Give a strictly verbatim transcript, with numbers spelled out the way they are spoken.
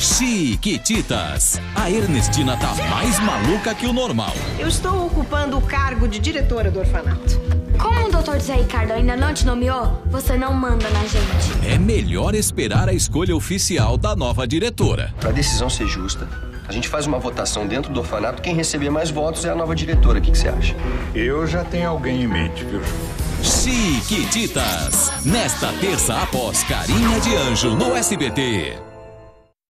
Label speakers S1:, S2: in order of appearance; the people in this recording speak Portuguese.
S1: Chiquititas. A Ernestina tá mais maluca que o normal.
S2: Eu estou ocupando o cargo de diretora do orfanato.
S3: Como o doutor Zé Ricardo ainda não te nomeou, você não manda na gente.
S1: É melhor esperar a escolha oficial da nova diretora.
S4: Para a decisão ser justa, a gente faz uma votação dentro do orfanato. Quem receber mais votos é a nova diretora. O que, que você acha?
S5: Eu já tenho alguém em mente, viu?
S1: Chiquititas. Nesta terça após Carinha de Anjo no S B T.